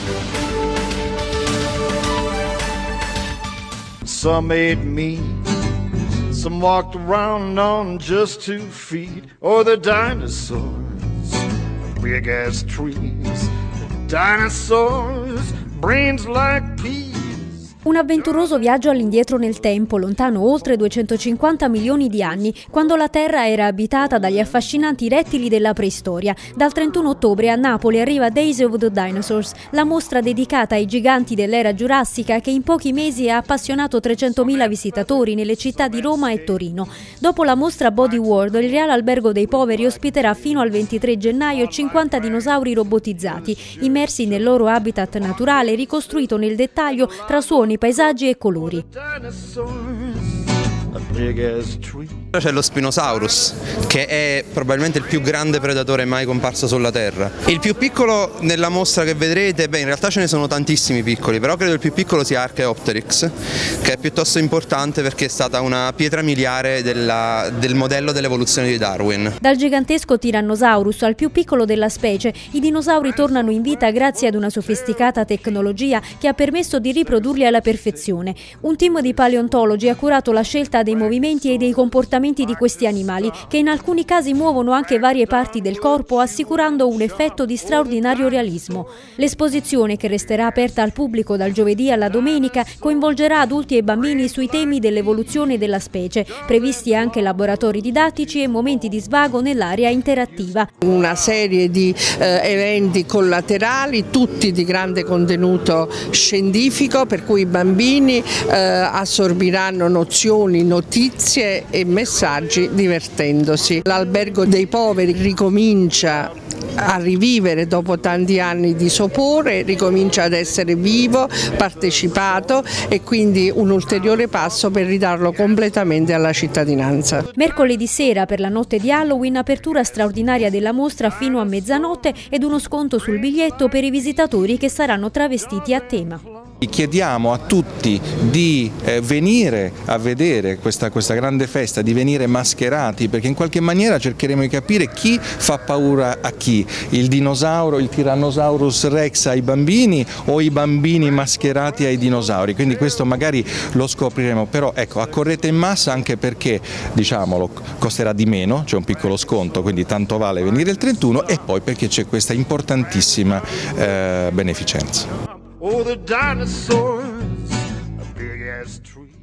Some ate meat, some walked around on just 2 feet. Or the dinosaurs, big as trees. Dinosaurs, brains like peas. Un avventuroso viaggio all'indietro nel tempo, lontano oltre 250 milioni di anni, quando la Terra era abitata dagli affascinanti rettili della preistoria. Dal 31 ottobre a Napoli arriva Days of the Dinosaurs, la mostra dedicata ai giganti dell'era giurassica che in pochi mesi ha appassionato 300.000 visitatori nelle città di Roma e Torino. Dopo la mostra Body World, il Real Albergo dei Poveri ospiterà fino al 23 gennaio 50 dinosauri robotizzati, immersi nel loro habitat naturale, ricostruito nel dettaglio tra suoni, paesaggi e colori. C'è lo Spinosaurus, che è probabilmente il più grande predatore mai comparso sulla Terra. Il più piccolo nella mostra che vedrete, in realtà ce ne sono tantissimi piccoli, però credo il più piccolo sia Archaeopteryx, che è piuttosto importante perché è stata una pietra miliare del modello dell'evoluzione di Darwin. Dal gigantesco Tyrannosaurus al più piccolo della specie, i dinosauri tornano in vita grazie ad una sofisticata tecnologia che ha permesso di riprodurli alla perfezione. Un team di paleontologi ha curato la scelta dei movimenti e dei comportamenti di questi animali, che in alcuni casi muovono anche varie parti del corpo, assicurando un effetto di straordinario realismo. L'esposizione, che resterà aperta al pubblico dal giovedì alla domenica, coinvolgerà adulti e bambini sui temi dell'evoluzione della specie, previsti anche laboratori didattici e momenti di svago nell'area interattiva. Una serie di eventi collaterali, tutti di grande contenuto scientifico, per cui i bambini assorbiranno nozioni, notizie e messaggi divertendosi. L'Albergo dei Poveri ricomincia a rivivere dopo tanti anni di sopore, ricomincia ad essere vivo, partecipato, e quindi un ulteriore passo per ridarlo completamente alla cittadinanza. Mercoledì sera, per la notte di Halloween, apertura straordinaria della mostra fino a mezzanotte ed uno sconto sul biglietto per i visitatori che saranno travestiti a tema. Chiediamo a tutti di venire a vedere questa grande festa, di venire mascherati, perché in qualche maniera cercheremo di capire chi fa paura a chi, il dinosauro, il Tyrannosaurus Rex ai bambini o i bambini mascherati ai dinosauri, quindi questo magari lo scopriremo, però ecco, accorrete in massa, anche perché, diciamolo, costerà di meno, c'è un piccolo sconto, quindi tanto vale venire il 31, e poi perché c'è questa importantissima beneficenza. Oh, the dinosaurs, a big ass tree.